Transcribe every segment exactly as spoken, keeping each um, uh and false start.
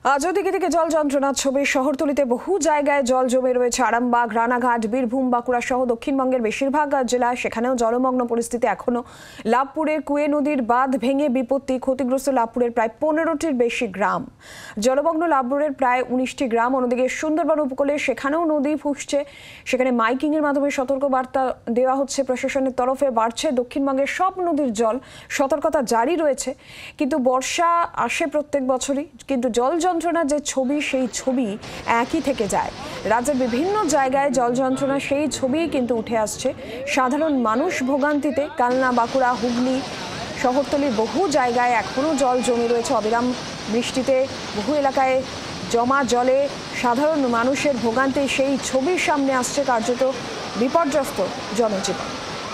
আজও দিকে দিকে জল যন্ত্রণার ছবি। শহরতলিতে বহু জায়গায় জল জমে রয়েছে। আরামবাগ, রানাঘাট, বীরভূম, বাঁকুড়া সহ দক্ষিণবঙ্গের বেশিরভাগ জেলায় সেখানেও জলমগ্ন পরিস্থিতি এখনো। লাভপুরের কুয়ে নদীর বাঁধ ভেঙে বিপত্তি, ক্ষতিগ্রস্ত লাভপুরের প্রায় পনেরোটির বেশি গ্রাম। জলমগ্ন লাভপুরের প্রায় উনিশটি গ্রাম। অন্যদিকে সুন্দরবন উপকূলে সেখানেও নদী ফুসছে। সেখানে মাইকিং এর মাধ্যমে সতর্ক বার্তা দেওয়া হচ্ছে প্রশাসনের তরফে। বাড়ছে দক্ষিণবঙ্গের সব নদীর জল, সতর্কতা জারি রয়েছে। কিন্তু বর্ষা আসে প্রত্যেক বছরই, কিন্তু জল যন্ত্রণার যে ছবি সেই ছবি একই থেকে যায়। রাজ্যের বিভিন্ন জায়গায় জল যন্ত্রণা সেই ছবি কিন্তু উঠে আসছে। সাধারণ মানুষ ভোগান্তিতে। কালনা, বাঁকুড়া, হুগলি, শহরতলির বহু জায়গায় এখনও জল জমে রয়েছে। অবিরাম বৃষ্টিতে বহু এলাকায় জমা জলে সাধারণ মানুষের ভোগান্তি সেই ছবির সামনে আসছে। কার্যত বিপর্যস্ত জনজীবন।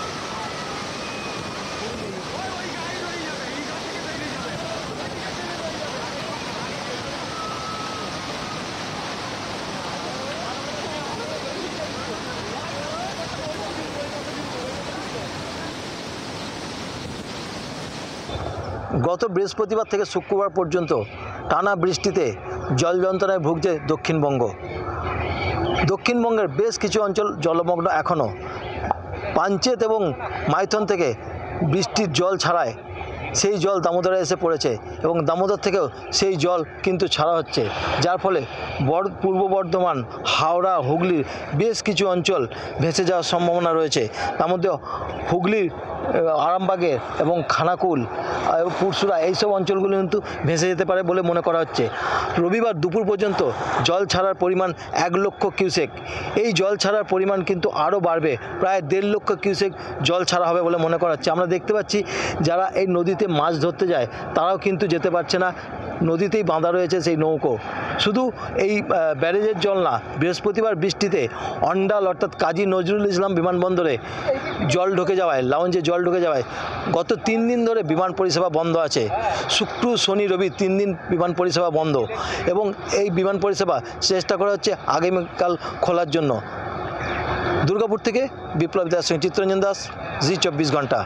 গত বৃহস্পতিবার থেকে শুক্রবার পর্যন্ত টানা বৃষ্টিতে জল যন্ত্রণায় ভুগছে দক্ষিণবঙ্গ। দক্ষিণবঙ্গের বেশ কিছু অঞ্চল জলমগ্ন এখনও। পাঞ্চেত এবং মাইথন থেকে বৃষ্টির জল ছাড়ায় সেই জল দামোদরে এসে পড়েছে এবং দামোদর থেকেও সেই জল কিন্তু ছাড়া হচ্ছে, যার ফলে পূর্ব বর্ধমান, হাওড়া, হুগলির বেশ কিছু অঞ্চল ভেসে যাওয়ার সম্ভাবনা রয়েছে। তার মধ্যে হুগলির আরামবাগের এবং খানাকুল, পুরসুরা এইসব অঞ্চলগুলো কিন্তু ভেসে যেতে পারে বলে মনে করা হচ্ছে। রবিবার দুপুর পর্যন্ত জল ছাড়ার পরিমাণ এক লক্ষ কিউসেক। এই জল ছাড়ার পরিমাণ কিন্তু আরও বাড়বে, প্রায় দেড় লক্ষ কিউসেক জল ছাড়া হবে বলে মনে করা হচ্ছে। আমরা দেখতে পাচ্ছি যারা এই নদীতে মাছ ধরতে যায় তারাও কিন্তু যেতে পারছে না, নদীতেই বাঁধা রয়েছে সেই নৌকো। শুধু এই ব্যারেজের জল না, বৃহস্পতিবার বৃষ্টিতে অন্ডাল অর্থাৎ কাজী নজরুল ইসলাম বিমানবন্দরে জল ঢুকে যাওয়ায়, লাউঞ্জে জল ঢুকে যাওয়ায় গত তিন দিন ধরে বিমান পরিষেবা বন্ধ আছে। শুক্র, শনি, রবি তিন দিন বিমান পরিষেবা বন্ধ এবং এই বিমান পরিষেবা চেষ্টা করা হচ্ছে আগামীকাল খোলার জন্য। দুর্গাপুর থেকে বিপ্লব দাস, চিত্তরঞ্জন দাস, জি চব্বিশ ঘন্টা।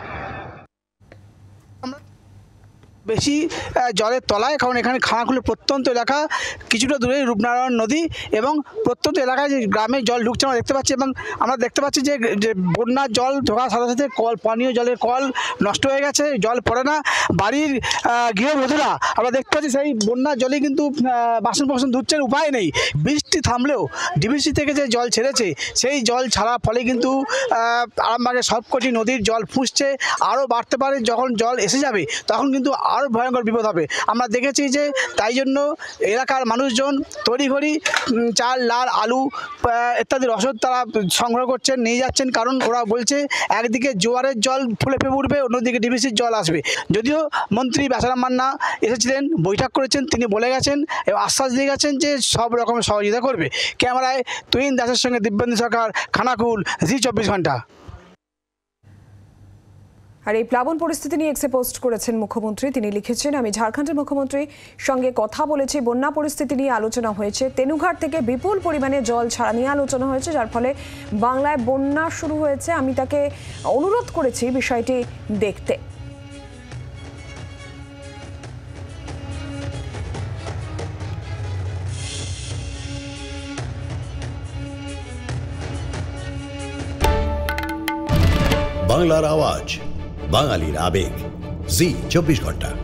বেশি জলের তলায়, কারণ এখানে খানাকুলের প্রত্যন্ত এলাকা, কিছুটা দূরে রূপনারায়ণ নদী এবং প্রত্যন্ত এলাকায় যে গ্রামে জল ঢুকছে আমরা দেখতে পাচ্ছি। এবং আমরা দেখতে পাচ্ছি যে বন্যার জল ঢোকার সাথে সাথে কল, পানীয় জলের কল নষ্ট হয়ে গেছে, জল পড়ে না। বাড়ির গৃহবধূরা আমরা দেখতে পাচ্ছি সেই বন্যার জলে কিন্তু বাসন বাসন ধুচ্ছেন, উপায় নেই। বৃষ্টি থামলেও ডিবিসি থেকে যে জল ছেড়েছে সেই জল ছাড়ার ফলে কিন্তু আরামবাগের সবকটি নদীর জল ফুঁসছে। আরও বাড়তে পারে, যখন জল এসে যাবে তখন কিন্তু আরও ভয়ঙ্কর বিপদ হবে। আমরা দেখেছি যে তাই জন্য এলাকার মানুষজন তড়িঘড়ি চাল, লাল, আলু ইত্যাদি রসদ তারা সংগ্রহ করছেন, নিয়ে যাচ্ছেন। কারণ ওরা বলছে একদিকে জোয়ারের জল ফুলে ফেপে উঠবে, অন্যদিকে ডিবিসির জল আসবে। যদিও মন্ত্রী বেচারাম মান্না এসেছিলেন, বৈঠক করেছেন, তিনি বলে গেছেন এবং আশ্বাস দিয়ে গেছেন যে সব রকমের সহযোগিতা করবে। ক্যামেরায় তুহিন দাসের সঙ্গে দিব্যেন্দু সরকার, খানাকুল, জি চব্বিশ ঘন্টা। আর এই প্লাবন পরিস্থিতি নিয়ে এক্সে পোস্ট করেছেন মুখ্যমন্ত্রী। তিনি লিখেছেন, আমি ঝাড়খণ্ডের মুখ্যমন্ত্রীর সঙ্গে কথা বলেছি, বন্যা পরিস্থিতি নিয়ে আলোচনা হয়েছে। তেনুঘাট থেকে বিপুল পরিমাণে জল ছাড়া নিয়ে আলোচনা হয়েছে, যার ফলে বাংলায় বন্যা শুরু হয়েছে। আমি তাকে অনুরোধ করেছি বিষয়টি দেখতে। বাংলার আওয়াজ, বাঙালির আবেগ, জি চব্বিশ ঘন্টা।